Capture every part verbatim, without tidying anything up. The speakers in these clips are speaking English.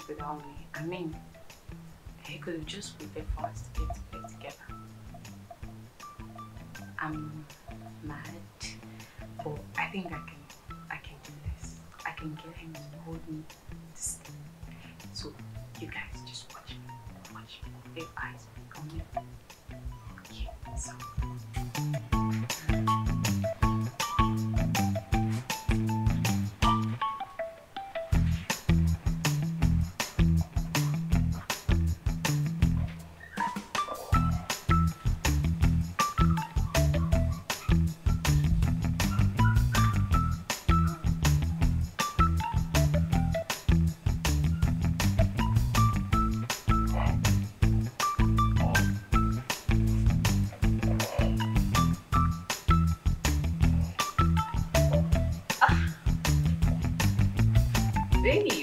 without me. I mean, he could have just waited for us to get to play together. I'm mad, but I think I can I can do this. I can get him to hold me to sleep. So you guys just watch me. Watch me. Big eyes on me. Okay, so babe.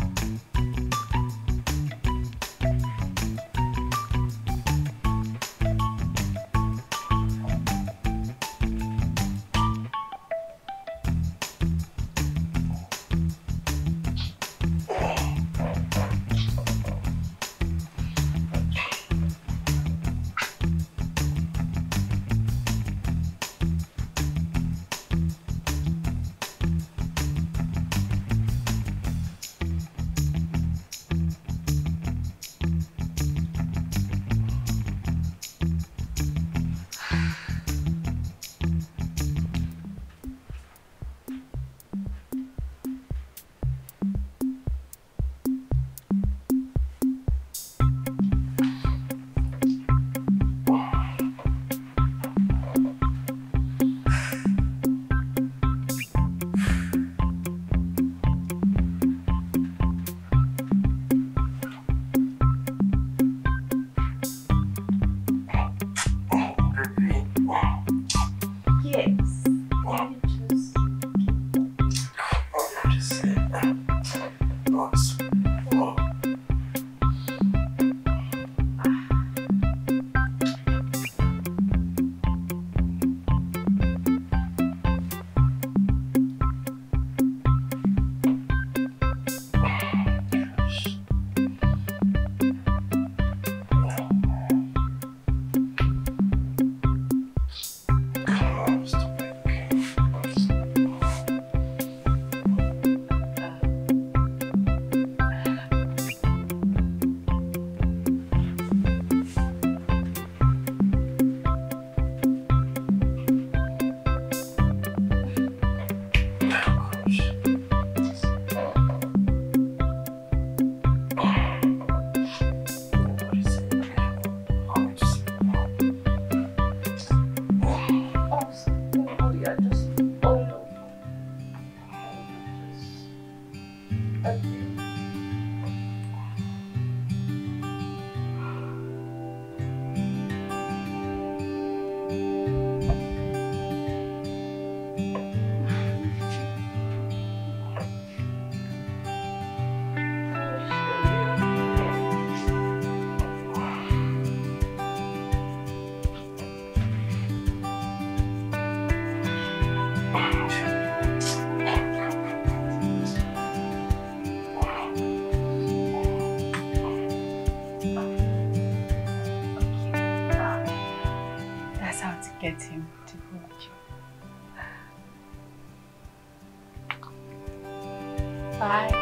Get him to hold you. Bye.